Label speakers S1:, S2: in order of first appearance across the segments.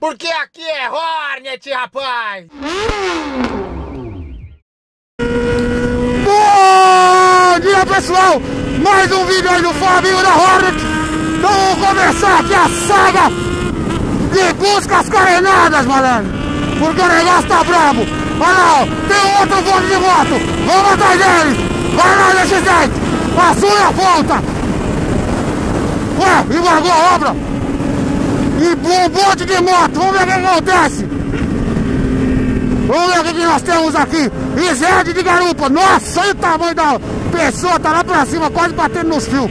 S1: Porque aqui é Hornet, rapaz!
S2: Bom dia, pessoal! Mais um vídeo aí do Fabinho da Hornet. Então vamos começar aqui a saga de busca às carenadas, malandro. Porque o negócio tá brabo. Olha lá, ó, tem um outro bonde de moto. Vamos atrás deles. Vai lá, X10. Passou a ponta. Ué, embargou a obra. E um bonde de moto. Vamos ver o que acontece. Vamos ver o que nós temos aqui. Ised de garupa. Nossa, olha o tamanho da pessoa. Tá lá pra cima, quase batendo nos fios.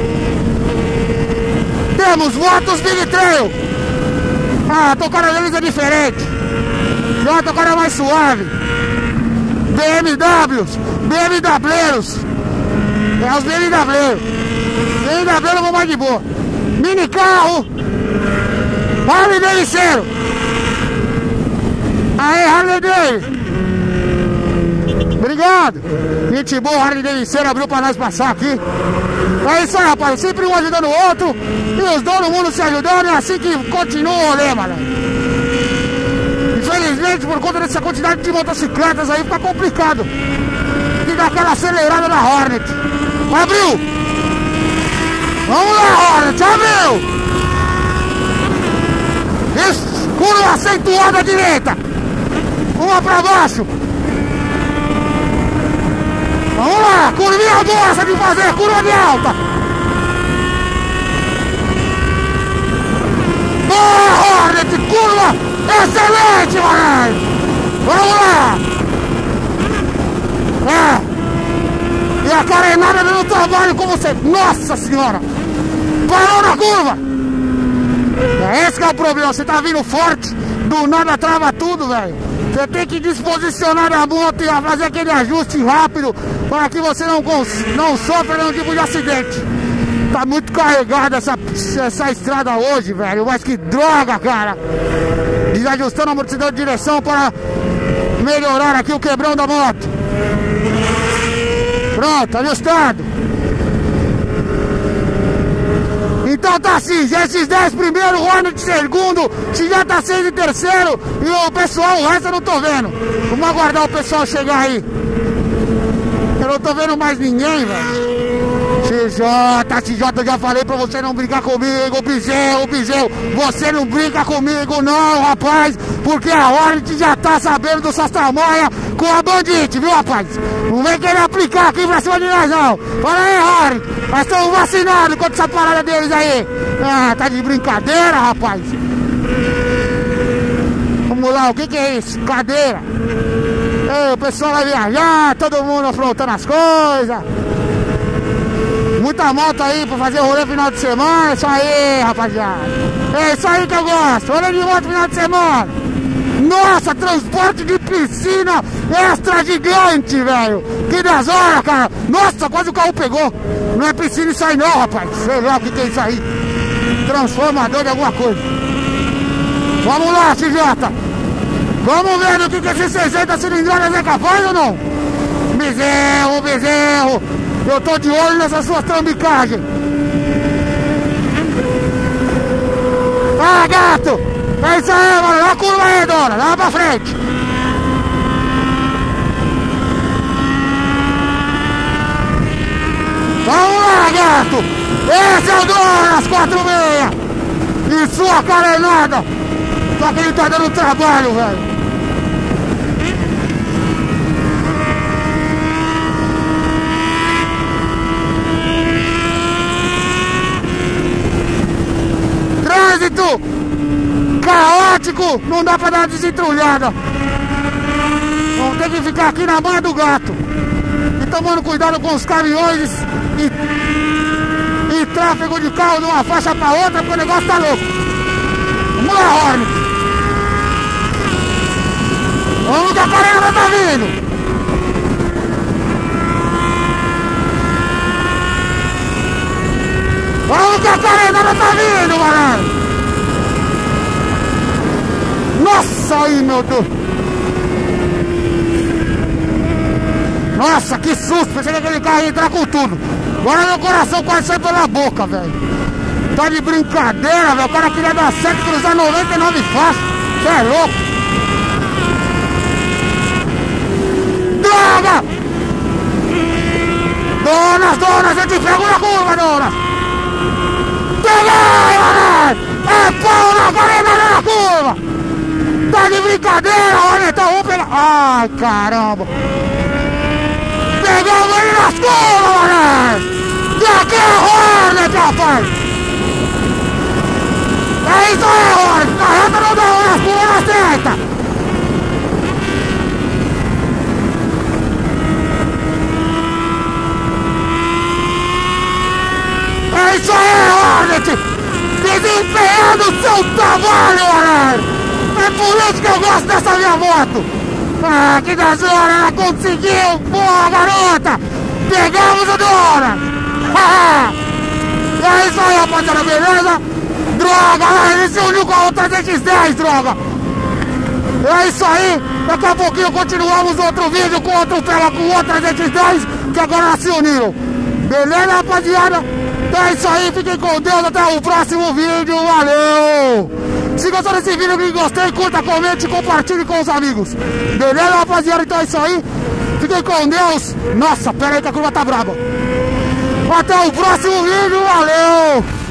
S2: Temos motos Big Trail. Ah, a tocada deles é diferente. Já a tocada é mais suave. BMWs. É os BMW. BMW vão mais de boa. Mini carro. Harley Davidson. Aê, Harley Davidson. Obrigado. Gente boa, Harley Davidson abriu pra nós passar aqui. É isso aí, rapaz. Sempre um ajudando o outro. E os dois do mundo se ajudando. É assim que continua o rolê, mano. Infelizmente, por conta dessa quantidade de motocicletas aí, fica complicado de dar aquela acelerada na Hornet. Abriu! Vamos lá, Hornet! Abriu! Isso! Curva acentuada à direita! Uma pra baixo! Vamos lá! Curvinha boa essa de fazer! Curva de alta! Boa, Hornet! Curva! Excelente, mano! Vamos lá! É! E a carenada dando trabalho como você... Nossa senhora! Parou na curva! É esse que é o problema, você tá vindo forte, do nada trava tudo, velho. Você tem que disposicionar a moto e fazer aquele ajuste rápido para que você não sofra nenhum tipo de acidente. Tá muito carregada essa estrada hoje, velho, mas que droga, cara. Desajustando a amortecedor de direção para melhorar aqui o quebrão da moto. Pronto, ajustado. Então tá assim, GX10 primeiro, Hornet segundo, Xj 6 em terceiro. E o pessoal, o resto eu não tô vendo. Vamos aguardar o pessoal chegar aí. Eu não tô vendo mais ninguém, velho. XJ, eu já falei pra você não brincar comigo, Bezerro. Você não brinca comigo não, rapaz. Porque a Hornet já tá sabendo do suas tamanhas com a Bandit, viu, rapaz? Não vem querer aplicar aqui pra cima de nós, não. Fala aí, Hornet. Nós estamos vacinados contra essa parada deles aí. Ah, tá de brincadeira, rapaz. Vamos lá, o que é isso? Cadeira. Ei, o pessoal vai viajar, todo mundo afrontando as coisas. Muita moto aí pra fazer rolê final de semana. Isso aí, rapaziada. É isso aí que eu gosto. Rolê de moto final de semana. Nossa, transporte de piscina extra gigante, velho. Que das horas, cara. Nossa, quase o carro pegou. Não é piscina isso aí não, rapaz. Sei lá o que é isso aí. Transformador de alguma coisa. Vamos lá, XJ. Vamos ver do que esse 60 cilindradas é capaz ou não? Bezerro. Eu tô de olho nessas suas trambicagens. Ah, gato. É isso aí, mano. Dá a curva aí, dona. Dá pra frente. Vamos lá, gato. Esse é o dono das 46. E sua carenada. Só que ele tá dando trabalho, velho. Trânsito caótico, não dá pra dar uma desentrulhada. Vamos ter que ficar aqui na manha do gato. E tomando cuidado com os caminhões e tráfego de carro de uma faixa pra outra, porque o negócio tá louco. Vamos lá, Hornet. Vamos que a caramba tá vindo. Vamos que a carenada tá vindo, malandro. Nossa, aí, meu Deus. Nossa, que susto. Pensei que aquele carro ia entrar com tudo. Agora meu coração quase saiu pela boca, velho. Tá de brincadeira, velho. O cara queria dar certo e cruzar 99 fácil. Você é louco. Droga! Donas, eu te pego na curva, Donas! Peguei, mano! É pau na parede na curva! Tá de brincadeira, olha, então vamos pegar... Ai, caramba! Pegamos ele nas curvas, mano! E aqui é Hornet, rapaz! É isso aí, Hornet! Na reta não dá, nas curvas na seta! É isso aí, Hornet! Desempenhando o seu trabalho, Hornet! É por isso que eu gosto dessa minha moto! Ah, que da hora, ela conseguiu! Boa, garota! Pegamos o Dora! É isso aí, rapaziada, beleza? Droga, ele se uniu com a outra ZX10, droga! É isso aí! Daqui a pouquinho continuamos outro vídeo com outro pela com outra ZX10 que agora se uniram! Beleza, rapaziada? Então é isso aí, fiquem com Deus, até o próximo vídeo, valeu! Se gostou desse vídeo, que gostei, curta, comente e compartilhe com os amigos. Beleza, rapaziada? Então é isso aí, fiquem com Deus. Nossa, pera aí que a curva tá braba. Até o próximo vídeo, valeu!